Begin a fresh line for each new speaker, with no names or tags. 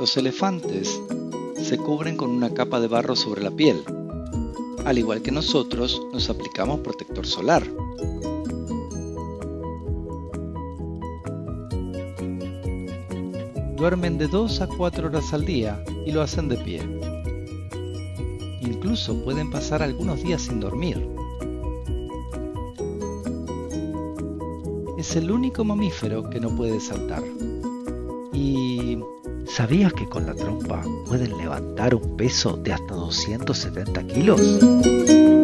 Los elefantes se cubren con una capa de barro sobre la piel. Al igual que nosotros, nos aplicamos protector solar. Duermen de 2 a 4 horas al día y lo hacen de pie. Incluso pueden pasar algunos días sin dormir. Es el único mamífero que no puede saltar. ¿Y
sabías que con la trompa pueden levantar un peso de hasta 270 kilos?